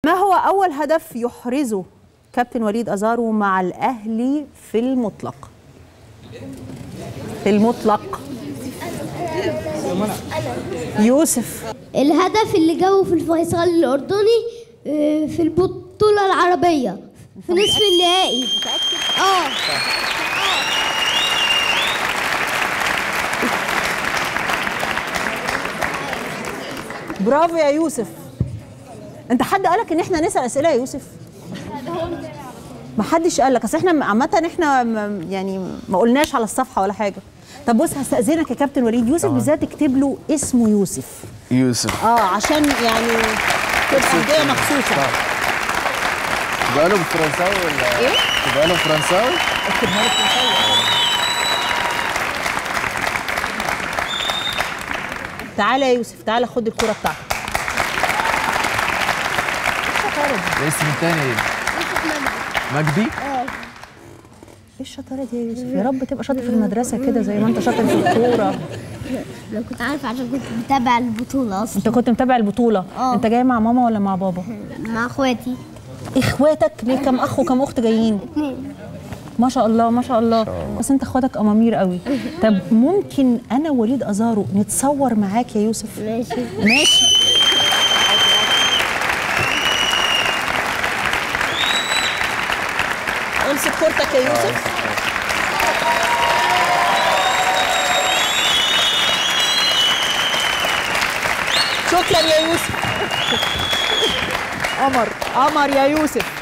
ما هو أول هدف يحرزه كابتن وليد أزارو مع الأهلي في المطلق؟ في المطلق. يوسف. الهدف اللي جابه في الفيصل الأردني في البطولة العربية في نصف النهائي. برافو يا يوسف. انت حد قالك ان احنا نسأل اسئله يا يوسف؟ ما حدش قال لك، اصل احنا عامه احنا يعني ما قلناش على الصفحه ولا حاجه. طب بص هستأذنك يا كابتن وليد، يوسف بالذات اكتب له اسمه يوسف. يوسف عشان يعني تبقى هديه مخصوصه. تبقى له بالفرنساوي ولا ايه؟ تبقى له فرنساوي؟ اكتبها له فرنساوي. تعالى يا يوسف، تعالى خد الكرة بتاعتك. الاسم الثاني ايه؟ مجدي؟ ايه الشطاره دي يا يوسف؟ يا رب تبقى شاطر في المدرسه كده زي ما انت شاطر في الكوره. لو كنت عارفه عشان كنت متابع البطولة أصلا. انت كنت متابع البطوله؟ انت جاي مع ماما ولا مع بابا؟ مع اخواتي. اخواتك؟ ليه كم اخ وكم اخت جايين؟ 2. ما شاء الله ما شاء الله. بس انت اخواتك امامير قوي. طب ممكن انا ووليد ازارو نتصور معاك يا يوسف؟ ماشي. ماشي. امسك كورتك يا يوسف. شكرا يا يوسف. قمر قمر يا يوسف.